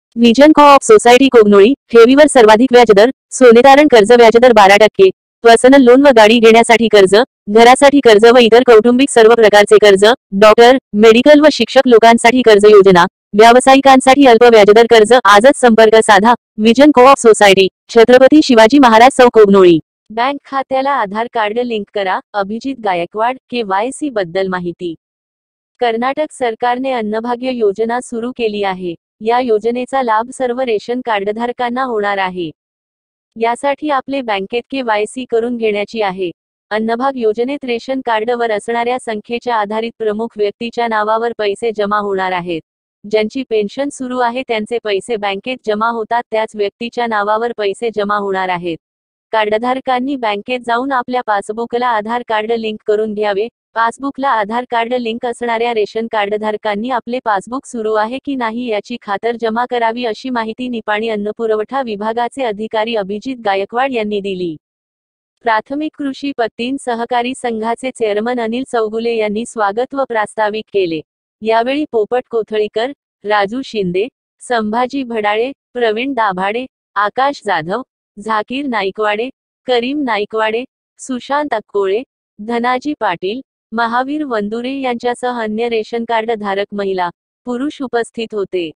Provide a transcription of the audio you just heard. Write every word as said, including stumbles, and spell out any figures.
Vision co-op society Kognoli, ठेवीवर सर्वाधिक व्याजदर, सोनेतारण कर्ज व्याजदर बारा टक्के, पर्सनल लोन व गाडी घेण्यासाठी कर्ज, घरासाठी कर्ज व इतर कौटुंबिक सर्व प्रकारचे कर्ज, डॉक्टर, मेडिकल व शिक्षक लोकांसाठी कर्ज योजना, व्यावसायिकांसाठी अल्प व्याजदर कर्ज. आजच संपर्क साधा. Vision co-op society, Chhatrapati Shivaji Maharaj चौक कोगनोळी. बँक खात्याला आधार कार्ड लिंक करा. Abhijit Gaikwad. K Y C बद्दल माहिती. कर्नाटक सरकारने अन्नभाग्य योजना सुरू केली आहे. या योजनेचा लाभ सर्व रेशन कार्डधारकांना होणार आहे. यासाठी आपले बँकेत के वाय सी करून घेण्याची आहे. अन्नभाग योजनेत रेशन कार्डवर असणाऱ्या संख्येच्या आधारित प्रमुख व्यक्तीच्या नावावर पैसे जमा होणार आहेत. ज्यांची पेन्शन सुरू आहे त्यांचे पैसे बँकेत जमा होतात, त्याच व्यक्तीच्या नावावर पैसे जमा होणार आहेत. कार्डधारकांनी बँकेत जाऊन आपल्या पासबुकला आधार कार्ड लिंक करून घ्यावे. पासबुकला आधार कार्ड लिंक असणाऱ्या रेशन कार्डधारकांनी आपले पासबुक सुरू आहे की नाही याची खातरजमा करावी, अशी माहिती निपाणी अन्नपुरवठा विभागाचे अधिकारी अभिजित गायकवाड यांनी दिली. प्राथमिक कृषी पत्तीन सहकारी संघाचे चेअरमन अनिल चौगुले यांनी स्वागत व प्रास्ताविक केले. यावेळी पोपट कोथळीकर, राजू शिंदे, संभाजी भडाळे, प्रवीण दाभाडे, आकाश जाधव, झाकीर नाईकवाडे, करीम नाईकवाडे, सुशांत अक्कोळे, धनाजी पाटील, महावीर वंदुरे यांच्यासह अन्य रेशन कार्ड धारक महिला, पुरुष उपस्थित होते.